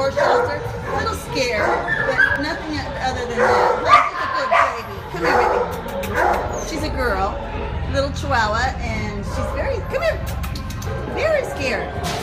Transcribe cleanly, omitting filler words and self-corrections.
for shelter. A little scared, but nothing other than that. She's a good baby. Come here, baby. She's a girl, little Chihuahua, and she's very, come here, very scared.